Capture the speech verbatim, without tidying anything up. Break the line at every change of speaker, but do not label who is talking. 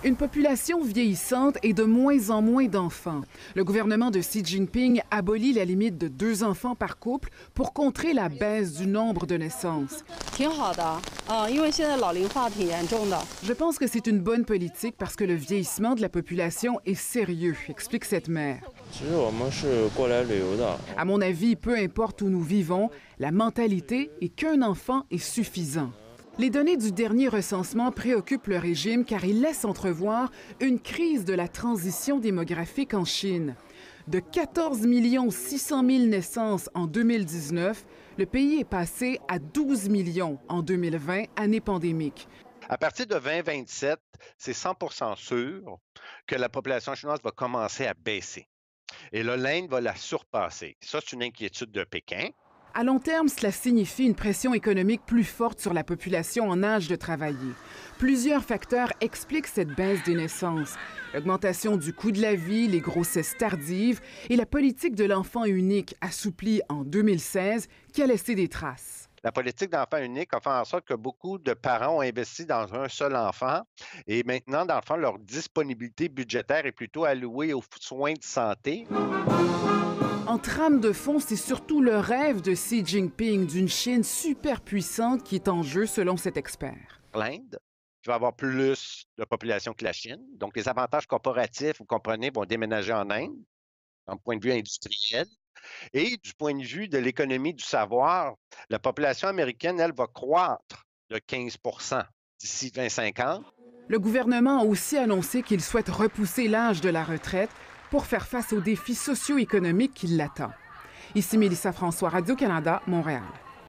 Une population vieillissante et de moins en moins d'enfants. Le gouvernement de Xi Jinping abolit la limite de deux enfants par couple pour contrer la baisse du nombre de naissances. Je pense que c'est une bonne politique parce que le vieillissement de la population est sérieux, explique cette mère. À mon avis, peu importe où nous vivons, la mentalité est qu'un enfant est suffisant. Les données du dernier recensement préoccupent le régime car ils laissent entrevoir une crise de la transition démographique en Chine. De quatorze millions six cent mille naissances en deux mille dix-neuf, le pays est passé à douze millions en deux mille vingt, année pandémique.
À partir de vingt vingt-sept, c'est cent pour cent sûr que la population chinoise va commencer à baisser. Et là, l'Inde va la surpasser. Ça, c'est une inquiétude de Pékin.
À long terme, cela signifie une pression économique plus forte sur la population en âge de travailler. Plusieurs facteurs expliquent cette baisse des naissances. L'augmentation du coût de la vie, les grossesses tardives et la politique de l'enfant unique assouplie en deux mille seize qui a laissé des traces.
La politique d'enfant unique a fait en sorte que beaucoup de parents ont investi dans un seul enfant et maintenant, dans le fond, leur disponibilité budgétaire est plutôt allouée aux soins de santé.
En trame de fond, c'est surtout le rêve de Xi Jinping d'une Chine super puissante qui est en jeu selon cet expert.
L'Inde, qui va avoir plus de population que la Chine. Donc, les avantages corporatifs, vous comprenez, vont déménager en Inde, d'un point de vue industriel. Et du point de vue de l'économie du savoir, la population américaine, elle, va croître de quinze pour cent d'ici vingt cinquante.
Le gouvernement a aussi annoncé qu'il souhaite repousser l'âge de la retraite pour faire face aux défis socio-économiques qui l'attendent. Ici Mélissa François, Radio-Canada, Montréal.